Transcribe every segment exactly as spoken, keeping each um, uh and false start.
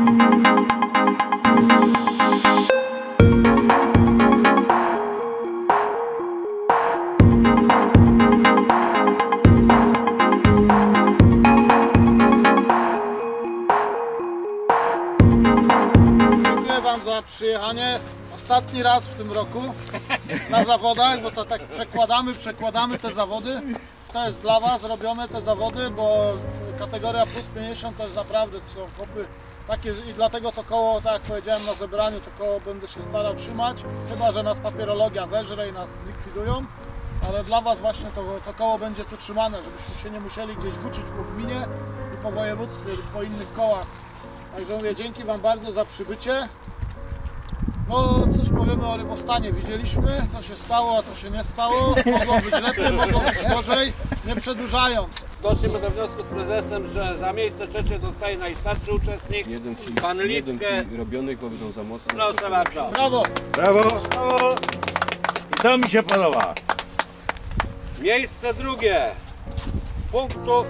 Dziękuję Wam za przyjechanie. Ostatni raz w tym roku na zawodach, bo to tak przekładamy, przekładamy te zawody. To jest dla Was robione te zawody, bo kategoria plus pięćdziesiąt to jest naprawdę, to są kopy takie i dlatego to koło, tak jak powiedziałem na zebraniu, to koło będę się starał trzymać, chyba że nas papierologia zeżre i nas zlikwidują, ale dla Was właśnie to, to koło będzie tu trzymane, żebyśmy się nie musieli gdzieś włóczyć po gminie i po województwie lub po innych kołach. Także mówię, dzięki Wam bardzo za przybycie. No cóż powiemy o rybostanie, widzieliśmy co się stało, a co się nie stało, mogło być lepiej, mogło być gorzej, nie przedłużając. Doszliśmy do wniosku z prezesem, że za miejsce trzecie zostaje najstarszy uczestnik, Jeden kij, pan jeden Litkę. kij robiony, bo będą za mocno. Proszę bardzo. Brawo! Brawo! I to mi się podoba. Miejsce drugie. Punktów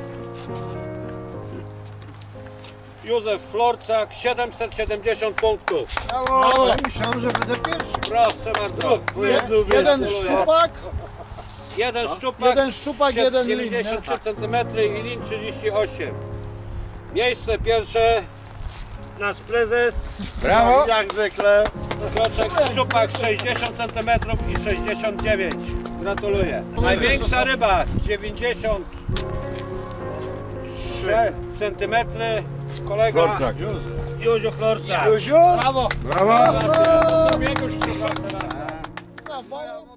Józef Florczak, siedemset siedemdziesiąt punktów. Brawo. Ja myślałem, że będę pierwszy. Proszę bardzo. Jeden szczupak, Jeden szczupak, jeden szczupak, jeden lin. dziewięćdziesiąt trzy centymetry i lin trzydzieści osiem. Miejsce pierwsze. Nasz prezes. Brawo! Jak zwykle. Piotrek szczupak sześćdziesiąt centymetrów i sześćdziesiąt dziewięć. Gratuluję. Największa ryba dziewięćdziesiąt trzy centymetry. Kolega Florczak. Józio Florczak. Józiu? Brawo! Brawo! Sobie go szczupak teraz. Brawo.